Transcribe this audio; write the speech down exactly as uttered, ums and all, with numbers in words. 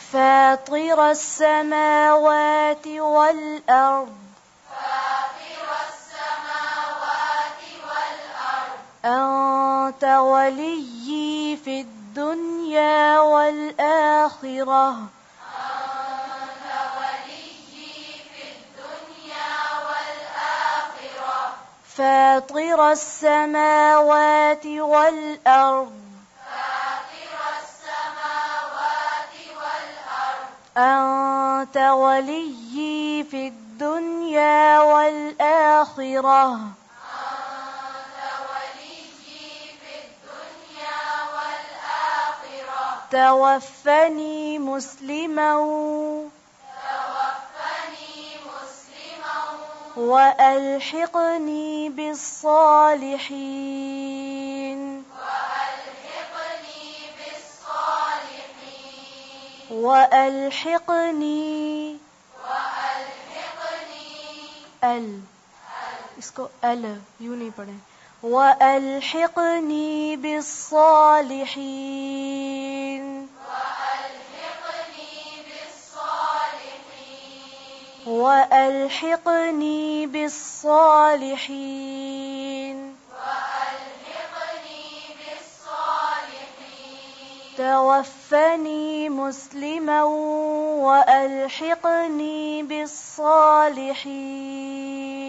فاطر السماوات والأرض أنت وليي في الدنيا والآخرة أنت وليي في الدنيا والآخرة فاطر السماوات والأرض فاطر السماوات والأرض أنت وليي في الدنيا والآخرة توفني مسلما توفني مسلما وألحقني بالصالحين وألحقني بالصالحين وألحقني وألحقني ال इसको अल यूं नहीं पढ़े وألحقني بالصالحين وألحقني بالصالحين وألحقني بالصالحين وألحقني بالصالحين توفني مسلما وألحقني بالصالحين